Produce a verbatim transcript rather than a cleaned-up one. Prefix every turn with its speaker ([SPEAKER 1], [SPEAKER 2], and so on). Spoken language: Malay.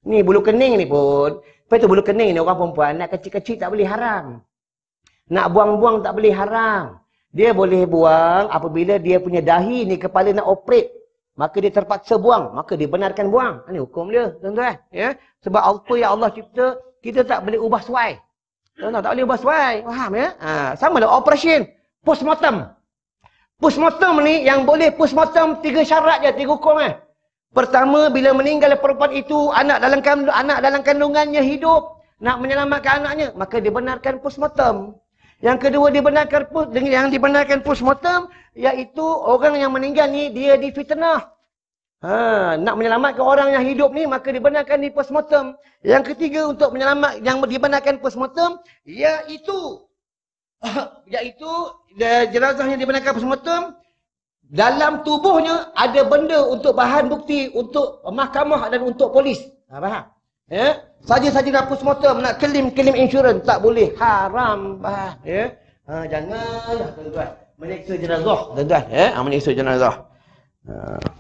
[SPEAKER 1] Ni bulu kening ni pun. Lepas tu bulu kening ni orang perempuan nak kecil-kecil tak boleh haram. Nak buang-buang tak boleh haram. Dia boleh buang apabila dia punya dahi ni kepala nak operate. Maka dia terpaksa buang. Maka dibenarkan buang. Ini hukum dia, tuan-tuan. Ya? Sebab apa yang Allah cipta, kita tak boleh ubah suai. Tuan-tuan, tak boleh ubah suai. Faham ya? Ha, sama lah operation. Postmortem. Postmortem ni, yang boleh postmortem, tiga syarat je, tiga hukum eh. Pertama, bila meninggal perempuan itu, anak dalam kandung, anak dalam kandungannya hidup, nak menyelamatkan anaknya, maka dibenarkan postmortem. Yang kedua dibenarkan yang dibenarkan postmortem iaitu orang yang meninggal ni dia difitnah. Ha, nak menyelamatkan orang yang hidup ni maka dibenarkan di postmortem. Yang ketiga untuk menyelamat yang dibenarkan postmortem iaitu iaitu jenazah yang dibenarkan postmortem dalam tubuhnya ada benda untuk bahan bukti untuk mahkamah dan untuk polis. Ha, faham? Ya, saja-saja nak postmortem, nak claim-claim insurans tak boleh, haram bah. Ya. Ha, janganlah tuan-tuan menyiksa jenazah, tuan-tuan, ya, ha, menyiksa jenazah. Ha.